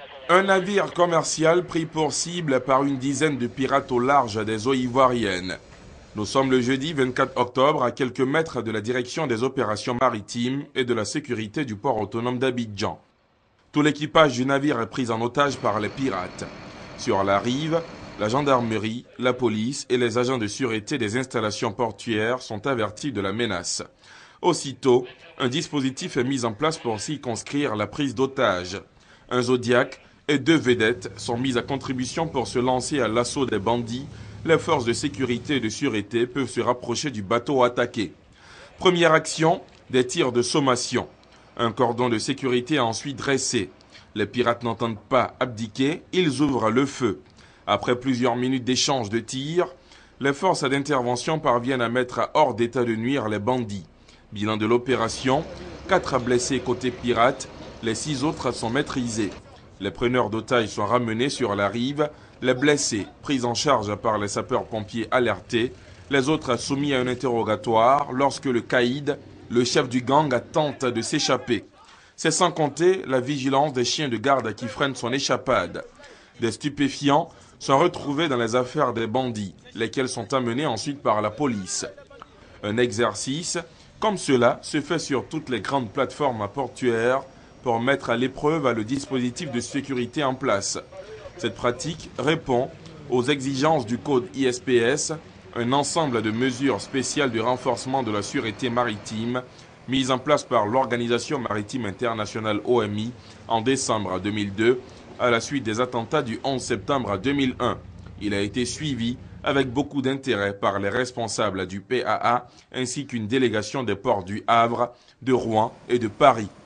Un navire commercial pris pour cible par une dizaine de pirates au large des eaux ivoiriennes. Nous sommes le jeudi 24 octobre à quelques mètres de la direction des opérations maritimes et de la sécurité du port autonome d'Abidjan. Tout l'équipage du navire est pris en otage par les pirates. Sur la rive, la gendarmerie, la police et les agents de sûreté des installations portuaires sont avertis de la menace. Aussitôt, un dispositif est mis en place pour circonscrire la prise d'otages. Un Zodiac et 2 vedettes sont mises à contribution pour se lancer à l'assaut des bandits. Les forces de sécurité et de sûreté peuvent se rapprocher du bateau attaqué. Première action, des tirs de sommation. Un cordon de sécurité est ensuite dressé. Les pirates n'entendent pas abdiquer, ils ouvrent le feu. Après plusieurs minutes d'échange de tirs, les forces d'intervention parviennent à mettre hors d'état de nuire les bandits. Bilan de l'opération, 4 blessés côté pirates, les 6 autres sont maîtrisés. Les preneurs d'otages sont ramenés sur la rive, les blessés pris en charge par les sapeurs-pompiers alertés, les autres soumis à un interrogatoire lorsque le caïd, le chef du gang, tente de s'échapper. C'est sans compter la vigilance des chiens de garde qui freinent son échappade. Des stupéfiants sont retrouvés dans les affaires des bandits, lesquels sont amenés ensuite par la police. Un exercice comme cela se fait sur toutes les grandes plateformes portuaires pour mettre à l'épreuve le dispositif de sécurité en place. Cette pratique répond aux exigences du code ISPS, un ensemble de mesures spéciales de renforcement de la sûreté maritime mises en place par l'Organisation maritime internationale OMI en décembre 2002 à la suite des attentats du 11 septembre 2001. Il a été suivi avec beaucoup d'intérêt par les responsables du PAA ainsi qu'une délégation des ports du Havre, de Rouen et de Paris.